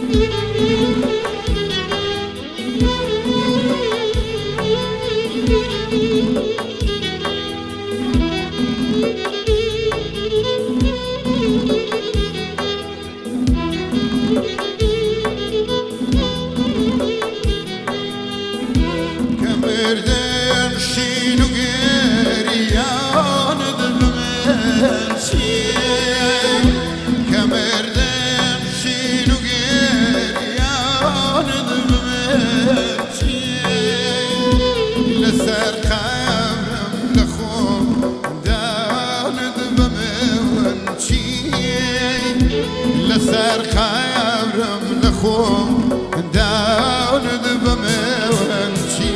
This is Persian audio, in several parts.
لسر خبرم لخوم داون دبمون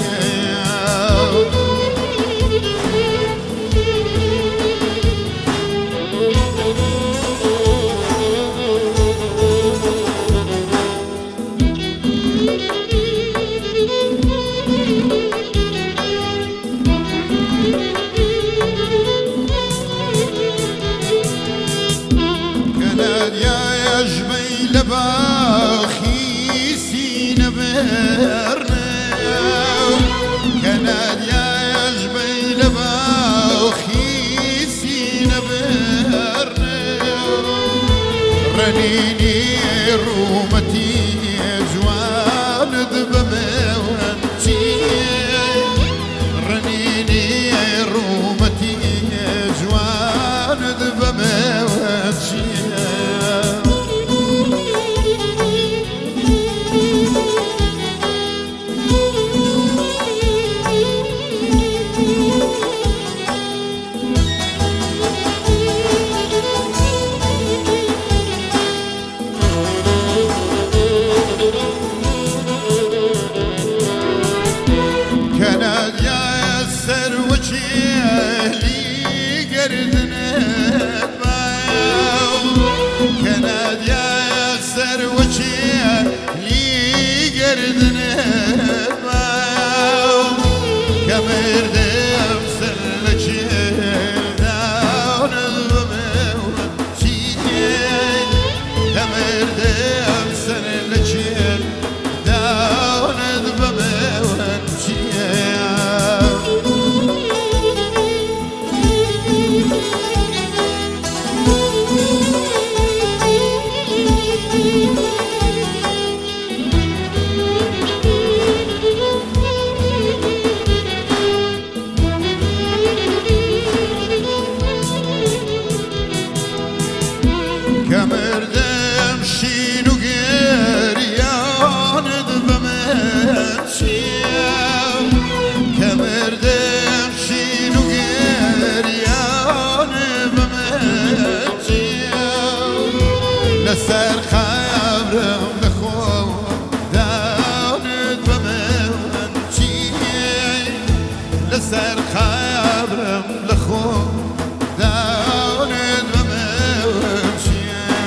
رنيني رومتي جوان دبمونتي رنيني رومتي جوان دبمونتي لسر خبرم لخوم داند بمونتي لسر خبرم لخوم داند بمونتي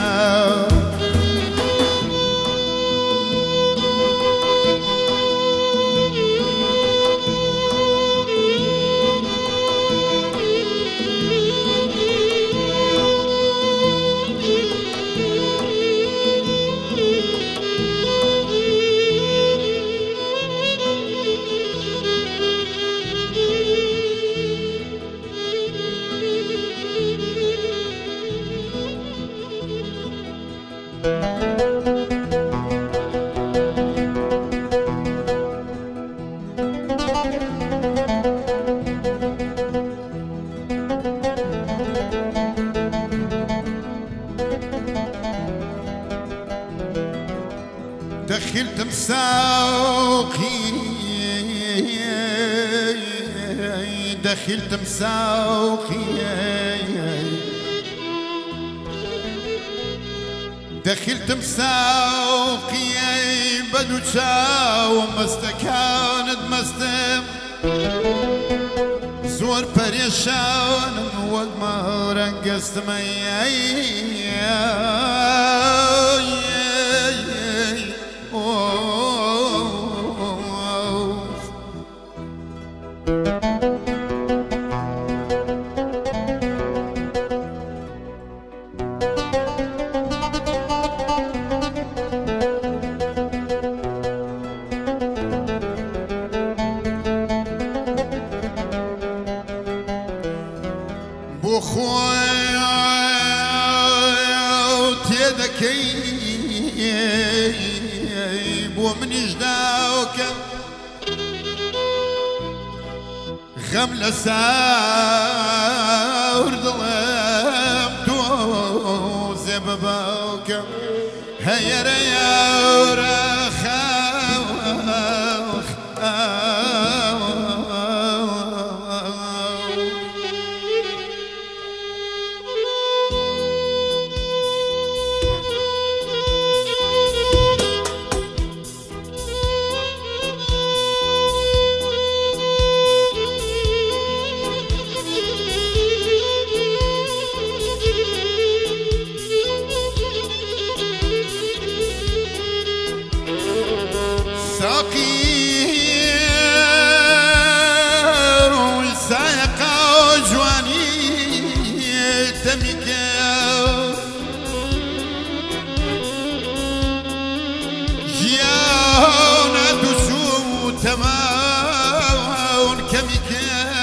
دخلت مساوقي دخلت مساوقي دخلت مساوقي بدو تشاو مستكانت مستم زور بريشان وقت ما رنقست مي كي بو من يجداوك غم لساور ظلم تو زبباوك هيا ريا ساقير وساق وجواني تمك جيانا دسو تماون كمك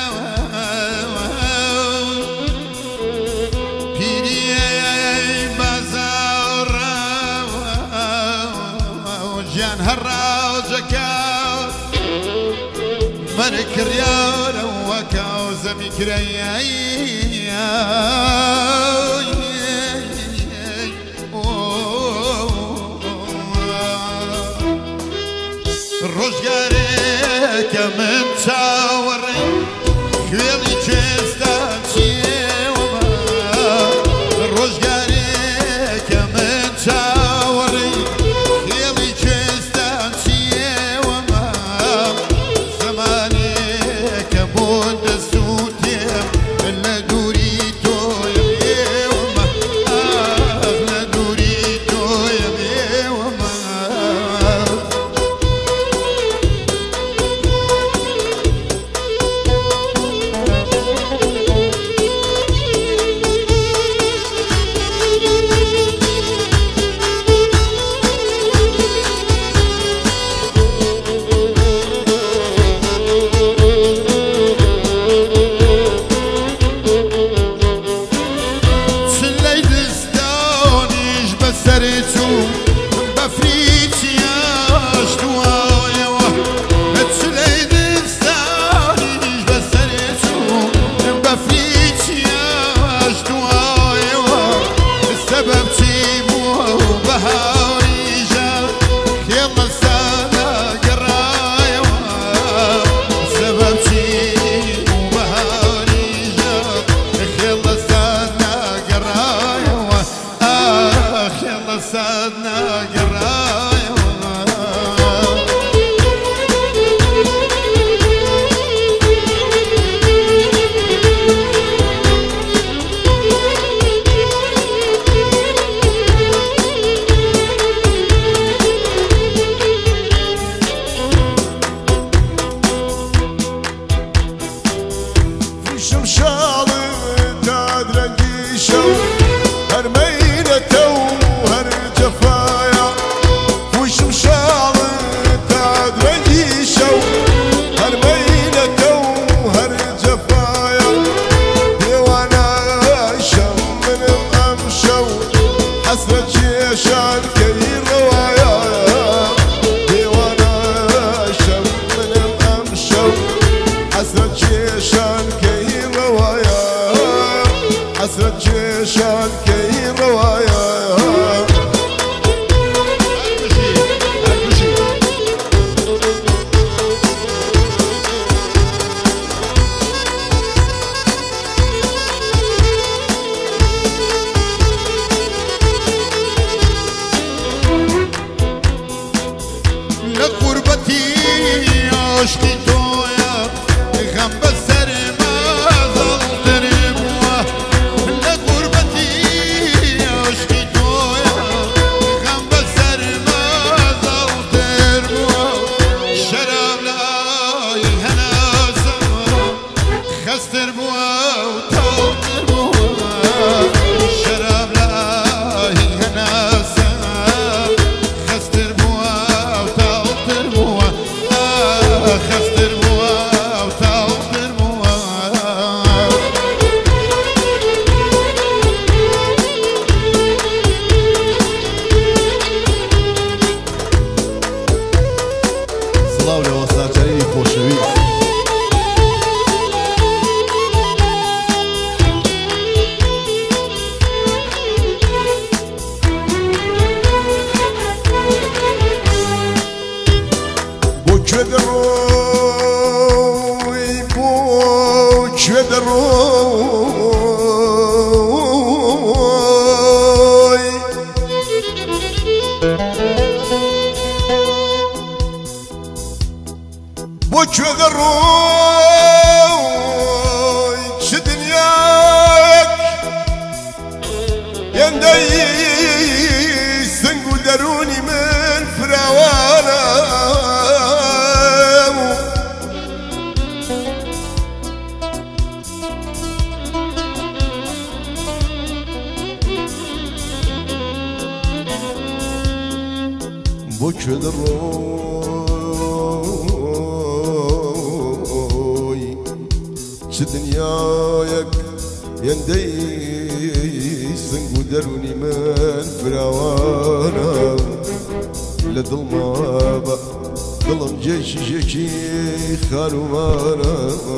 بيري بازار وجان هراجك مرك ريال وكاو زميك رياي رجعك من شاوري خويلي جستانشي وما رجعك من شاوري خويلي جستانشي وما زماني كبود السوتي لا دوريتو يا وما لا دوريتو يا وما خستر بۆ کوێ دەڕۆی چ دنیاک هێندەی سنگ و دەرونی من فراوانە بۆ کوێ دەڕۆی چ دنیایەک هێندەی سنگ و دەرونی من فراوانە لە دڵما بە دڵم جێکی ژێکی خانومانە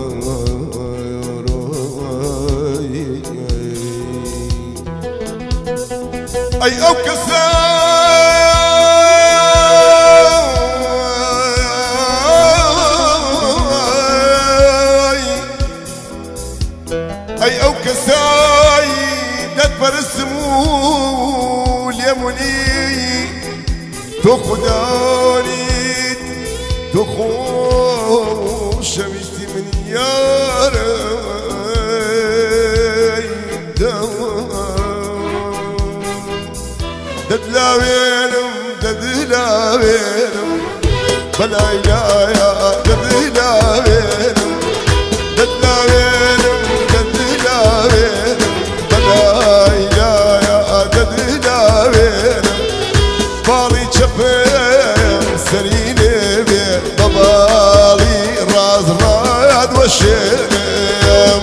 ئەی ئەو کەسە ئەی ئەو کەسای دەتپەرستم و لێمونی تۆ خوددانیت تۆ خۆشەویستی من یارە دەدلاوێنم دەدلاوێنم بەلای لایە دەدلاوێنم دەدلاوێنم دەدلاوێنم بەلای لایە دەدلاوێنم باڵی چەپێم سەری نێبێ بە باڵی ڕاز ڕادوەشێنم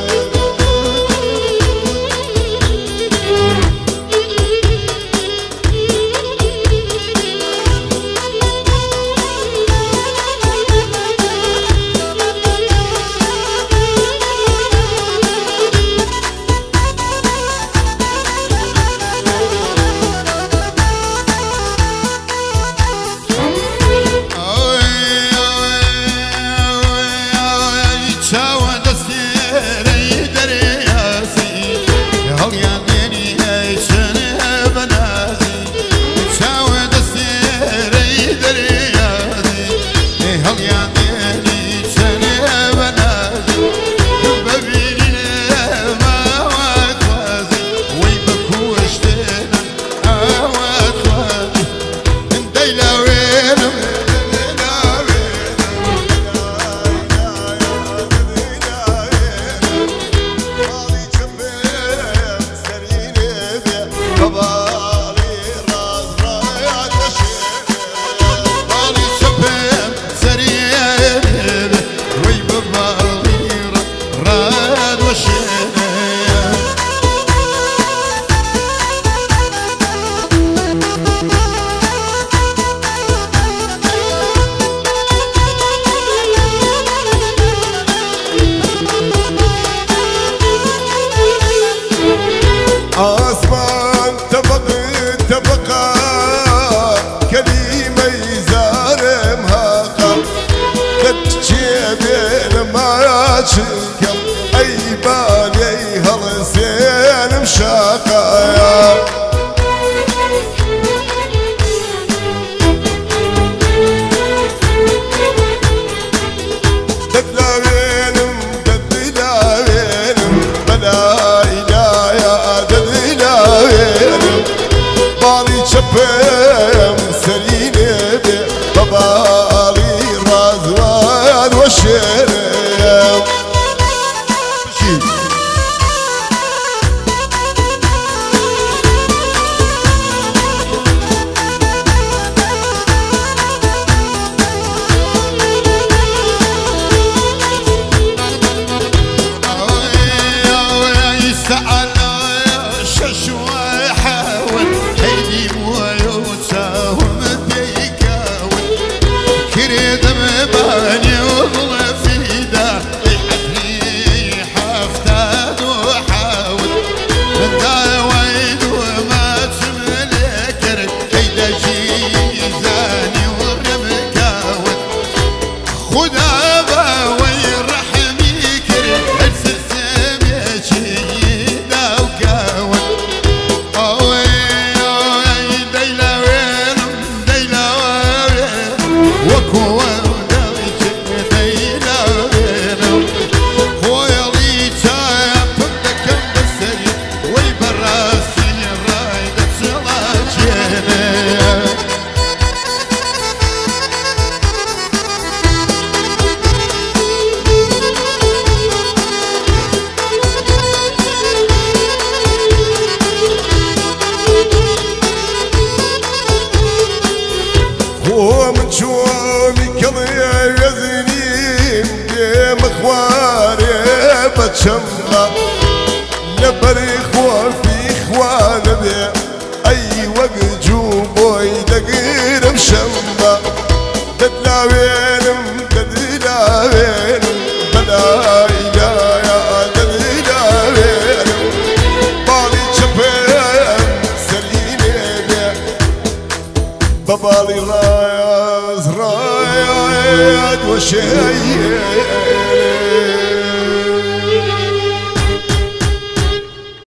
شمبا لبري خوافي خوان بي اي وقت جوبوي دقير بشمبا ددلاوينم ددلاوينم بلا إله يا ددلاوينم بالي شباب سليني بي ببالي رايز رايد وشيء